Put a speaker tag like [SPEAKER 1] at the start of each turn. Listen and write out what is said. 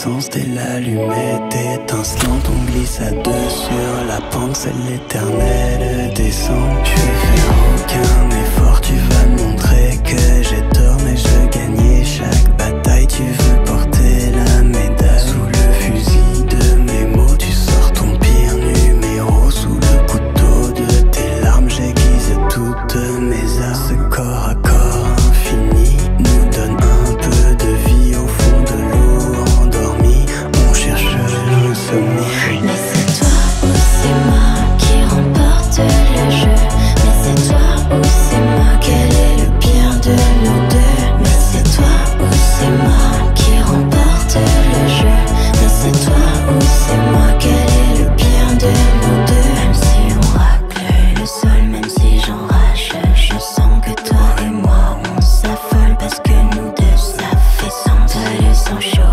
[SPEAKER 1] l'essence, t'es l'allumette étincelante. On glisse à deux sur la pente, c'est l'éternelle descente. Je vais faire aucun effort, tu vas me montrer que j'ai tort, mais je gagnais chaque bataille. Tu veux porter la médaille sous le fusil de mes mots. Tu sors ton pire numéro sous le couteau de tes larmes. J'aiguise toutes mes armes. Ce corps à corps infini nous donne un peu de vie au fond de l'eau endormie. On cherche l'insomnie.
[SPEAKER 2] Mais c'est toi ou c'est moi qui remporte le jeu. Mais c'est toi ou c'est moi, quel est le pire de nous deux? Mais c'est toi ou c'est moi qui remporte le jeu. Mais c'est toi ou c'est moi, quel est le pire de nous deux? Même si on racle le sol, même si j'enrage, je sens que toi et moi on s'affole. Parce que nous deux ça fait sang, toi le sang chaud.